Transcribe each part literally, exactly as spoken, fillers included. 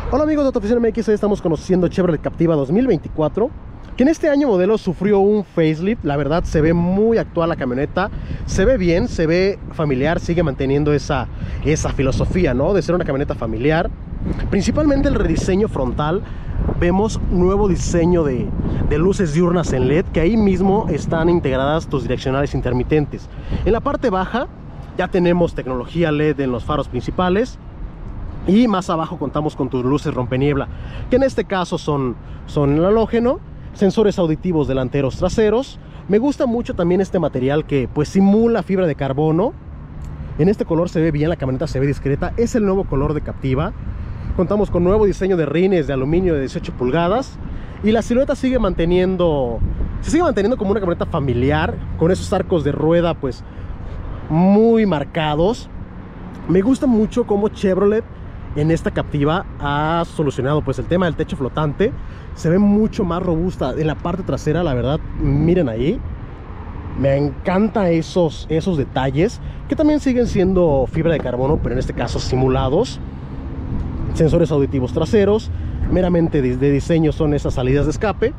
Hola amigos de Autoafición M X, hoy estamos conociendo Chevrolet Captiva dos mil veinticuatro, que en este año modelo sufrió un facelift. La verdad se ve muy actual la camioneta, se ve bien, se ve familiar, sigue manteniendo esa, esa filosofía, ¿no? De ser una camioneta familiar. Principalmente el rediseño frontal, vemos nuevo diseño de, de luces diurnas en L E D, que ahí mismo están integradas tus direccionales intermitentes. En la parte baja ya tenemos tecnología L E D en los faros principales. Y más abajo contamos con tus luces rompeniebla, que en este caso son, son el halógeno, sensores auditivos delanteros traseros. Me gusta mucho también este material que pues simula fibra de carbono. En este color se ve bien, la camioneta se ve discreta, es el nuevo color de Captiva. Contamos con nuevo diseño de rines de aluminio de dieciocho pulgadas. Y la silueta sigue manteniendo, se sigue manteniendo como una camioneta familiar, con esos arcos de rueda pues muy marcados. Me gusta mucho cómo Chevrolet en esta Captiva ha solucionado pues el tema del techo flotante. Se ve mucho más robusta en la parte trasera, la verdad. Miren ahí, me encantan esos, esos detalles, que también siguen siendo fibra de carbono, pero en este caso simulados. Sensores auditivos traseros, meramente de, de diseño son esas salidas de escape.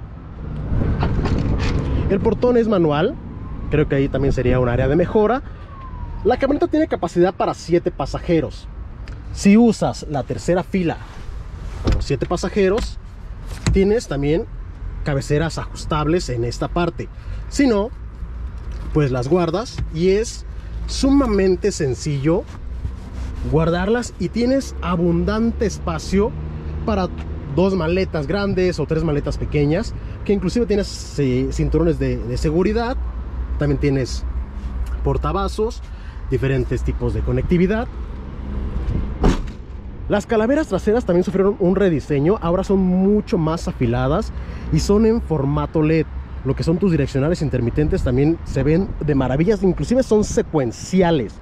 El portón es manual, creo que ahí también sería un área de mejora. La camioneta tiene capacidad para siete pasajeros. Si usas la tercera fila con siete pasajeros, tienes también cabeceras ajustables en esta parte. Si no, pues las guardas y es sumamente sencillo guardarlas, y tienes abundante espacio para dos maletas grandes o tres maletas pequeñas, que inclusive tienes eh, cinturones de, de seguridad. También tienes portavasos, diferentes tipos de conectividad. Las calaveras traseras también sufrieron un rediseño, ahora son mucho más afiladas y son en formato L E D. Lo que son tus direccionales intermitentes también se ven de maravillas, inclusive son secuenciales.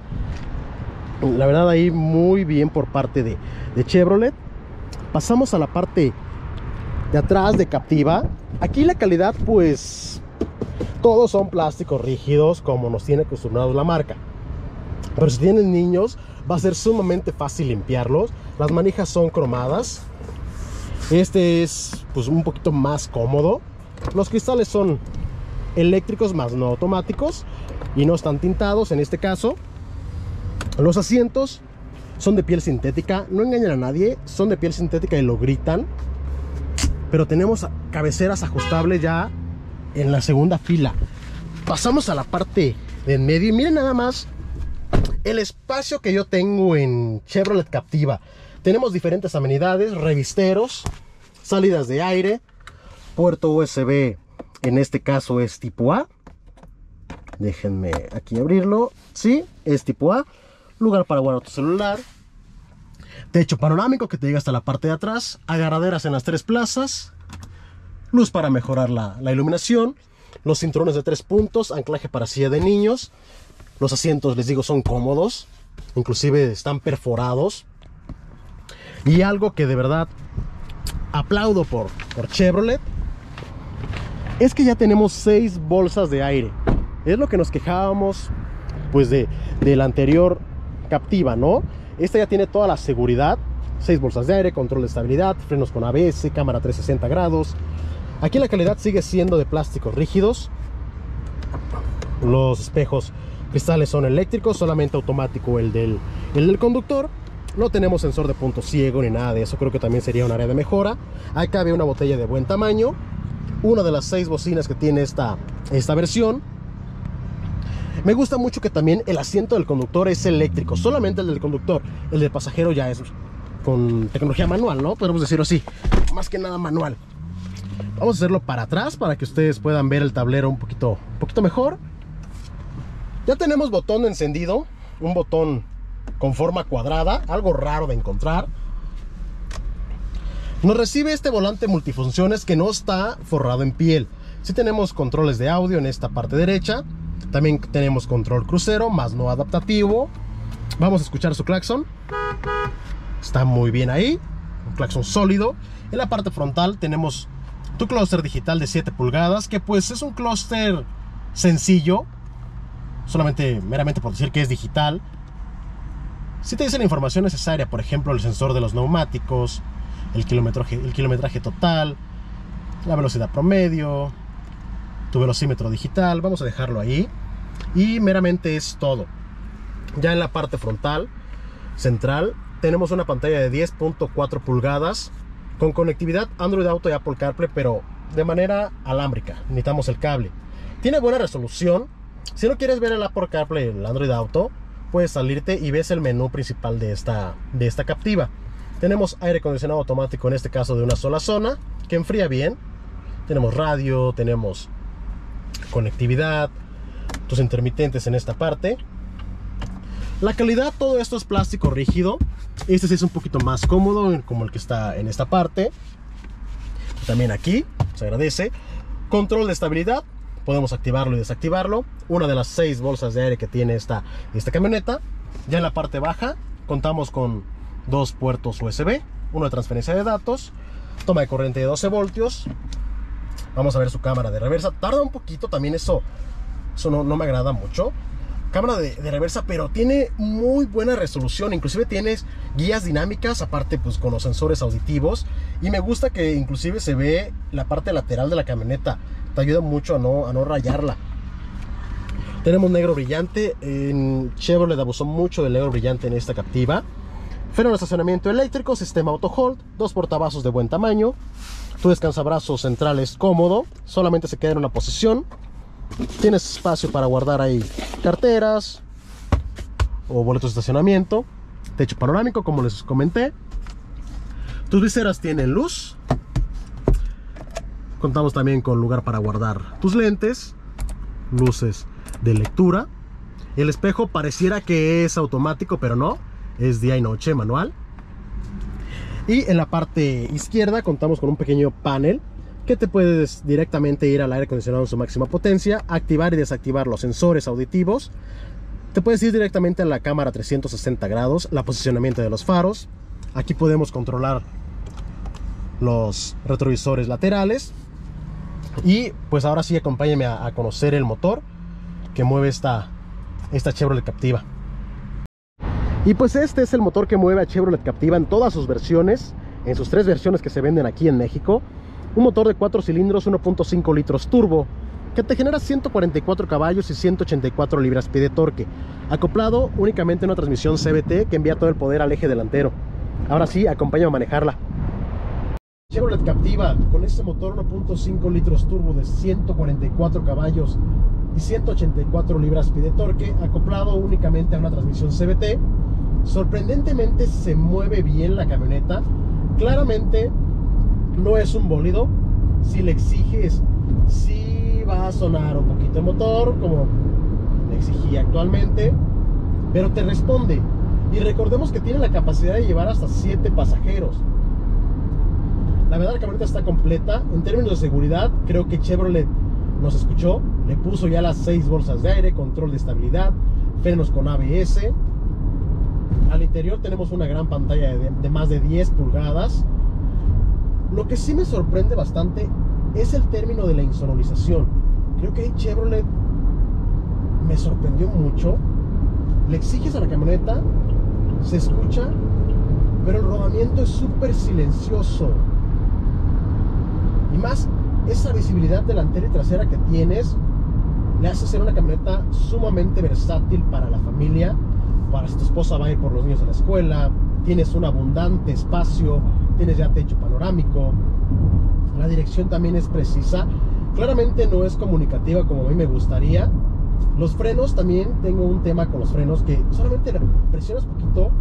La verdad ahí muy bien por parte de, de Chevrolet. Pasamos a la parte de atrás de Captiva. Aquí la calidad pues todos son plásticos rígidos, como nos tiene acostumbrados la marca. Pero si tienen niños va a ser sumamente fácil limpiarlos. Las manijas son cromadas. Este es pues un poquito más cómodo. Los cristales son eléctricos más no automáticos y no están tintados en este caso. Los asientos son de piel sintética, no engañan a nadie, son de piel sintética y lo gritan. Pero tenemos cabeceras ajustables ya en la segunda fila. Pasamos a la parte de en medio y miren nada más el espacio que yo tengo en Chevrolet Captiva. Tenemos diferentes amenidades, revisteros, salidas de aire, puerto U S B, en este caso es tipo A. Déjenme aquí abrirlo. Sí, es tipo A. Lugar para guardar tu celular. Techo panorámico que te llega hasta la parte de atrás. Agarraderas en las tres plazas. Luz para mejorar la, la iluminación. Los cinturones de tres puntos. Anclaje para silla de niños. Los asientos, les digo, son cómodos. Inclusive están perforados. Y algo que de verdad aplaudo por, por Chevrolet es que ya tenemos seis bolsas de aire. Es lo que nos quejábamos pues de, de la anterior Captiva, ¿no? Esta ya tiene toda la seguridad. seis bolsas de aire, control de estabilidad, frenos con A B S, cámara trescientos sesenta grados. Aquí la calidad sigue siendo de plásticos rígidos. Los espejos cristales son eléctricos, solamente automático el del, el del conductor. No tenemos sensor de punto ciego ni nada de eso, creo que también sería un área de mejora. Ahí cabe una botella de buen tamaño. Una de las seis bocinas que tiene esta, esta versión. Me gusta mucho que también el asiento del conductor es eléctrico, solamente el del conductor. El del pasajero ya es con tecnología manual, ¿no? Podemos decirlo así, más que nada manual. Vamos a hacerlo para atrás para que ustedes puedan ver el tablero un poquito, un poquito mejor. Ya tenemos botón de encendido, un botón con forma cuadrada, algo raro de encontrar. Nos recibe este volante multifunciones que no está forrado en piel. Sí tenemos controles de audio en esta parte derecha. También tenemos control crucero, más no adaptativo. Vamos a escuchar su claxon. Está muy bien ahí, un claxon sólido. En la parte frontal tenemos tu clúster digital de siete pulgadas, que pues es un clúster sencillo, solamente meramente por decir que es digital. Si te dice la información necesaria, por ejemplo el sensor de los neumáticos, el kilometraje, el kilometraje total, la velocidad promedio, tu velocímetro digital. Vamos a dejarlo ahí y meramente es todo. Ya en la parte frontal central tenemos una pantalla de diez punto cuatro pulgadas con conectividad Android Auto y Apple CarPlay, pero de manera alámbrica, necesitamos el cable. Tiene buena resolución. Si no quieres ver el Apple CarPlay, el Android Auto, puedes salirte y ves el menú principal de esta, de esta Captiva. Tenemos aire acondicionado automático, en este caso de una sola zona, que enfría bien. Tenemos radio, tenemos conectividad, tus intermitentes en esta parte. La calidad, todo esto es plástico rígido. Este sí es un poquito más cómodo, como el que está en esta parte. También aquí, se agradece. Control de estabilidad, podemos activarlo y desactivarlo. Una de las seis bolsas de aire que tiene esta, esta camioneta. Ya en la parte baja contamos con dos puertos U S B, uno de transferencia de datos, toma de corriente de doce voltios. Vamos a ver su cámara de reversa. Tarda un poquito también, eso, eso no, no me agrada mucho. Cámara de, de reversa, pero tiene muy buena resolución. Inclusive tienes guías dinámicas, aparte pues con los sensores auditivos. Y me gusta que inclusive se ve la parte lateral de la camioneta. Te ayuda mucho a no, a no rayarla. Tenemos negro brillante. En Chevrolet abusó mucho del negro brillante en esta Captiva. Freno de estacionamiento eléctrico, sistema auto hold, dos portavasos de buen tamaño. Tu descansabrazos central es cómodo, solamente se queda en una posición. Tienes espacio para guardar ahí carteras o boletos de estacionamiento. Techo panorámico, como les comenté. Tus viseras tienen luz. Contamos también con lugar para guardar tus lentes. Luces de lectura. El espejo pareciera que es automático, pero no. Es día y noche, manual. Y en la parte izquierda contamos con un pequeño panel que te puedes directamente ir al aire acondicionado en su máxima potencia, activar y desactivar los sensores auditivos. Te puedes ir directamente a la cámara trescientos sesenta grados, la posicionamiento de los faros. Aquí podemos controlar los retrovisores laterales. Y pues ahora sí, acompáñenme a, a conocer el motor que mueve esta, esta Chevrolet Captiva. Y pues este es el motor que mueve a Chevrolet Captiva en todas sus versiones, en sus tres versiones que se venden aquí en México. Un motor de cuatro cilindros, uno punto cinco litros turbo, que te genera ciento cuarenta y cuatro caballos y ciento ochenta y cuatro libras-pie de torque, acoplado únicamente a una transmisión C V T que envía todo el poder al eje delantero. Ahora sí, acompáñame a manejarla. Chevrolet Captiva con este motor uno punto cinco litros turbo de ciento cuarenta y cuatro caballos y ciento ochenta y cuatro libras-pie de torque, acoplado únicamente a una transmisión C V T. Sorprendentemente se mueve bien la camioneta. Claramente no es un bólido. Si le exiges, sí va a sonar un poquito el motor, como le exigía actualmente, pero te responde. Y recordemos que tiene la capacidad de llevar hasta siete pasajeros. La verdad, la camioneta está completa. En términos de seguridad, creo que Chevrolet nos escuchó. Le puso ya las seis bolsas de aire, control de estabilidad, frenos con A B S. Al interior tenemos una gran pantalla de, de más de diez pulgadas. Lo que sí me sorprende bastante es el término de la insonorización. Creo que Chevrolet me sorprendió mucho. Le exiges a la camioneta, se escucha, pero el rodamiento es súper silencioso. Y más, esa visibilidad delantera y trasera que tienes le hace ser una camioneta sumamente versátil para la familia. Para si tu esposa va a ir por los niños a la escuela, tienes un abundante espacio, tienes ya techo panorámico, la dirección también es precisa. Claramente no es comunicativa como a mí me gustaría. Los frenos también, tengo un tema con los frenos que solamente presionas poquito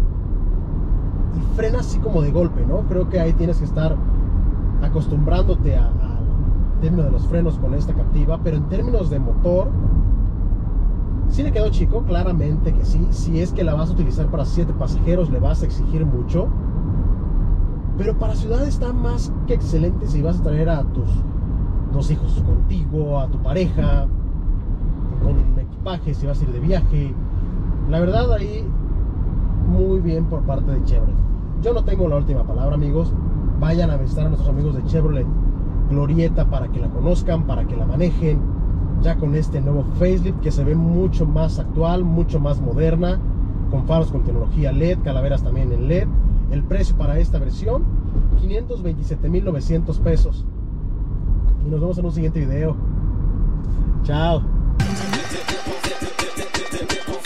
y frena así como de golpe, ¿no? Creo que ahí tienes que estar acostumbrándote al término de los frenos con esta Captiva. Pero en términos de motor, sí le quedó chico, claramente que sí. Si es que la vas a utilizar para siete pasajeros, le vas a exigir mucho. Pero para ciudad está más que excelente si vas a traer a tus dos hijos contigo, a tu pareja, con equipaje, si vas a ir de viaje. La verdad, ahí muy bien por parte de Chevrolet. Yo no tengo la última palabra, amigos. Vayan a visitar a nuestros amigos de Chevrolet Glorieta para que la conozcan, para que la manejen. Ya con este nuevo facelift que se ve mucho más actual, mucho más moderna, con faros con tecnología L E D, calaveras también en L E D. El precio para esta versión quinientos veintisiete mil novecientos pesos. Y nos vemos en un siguiente video. Chao.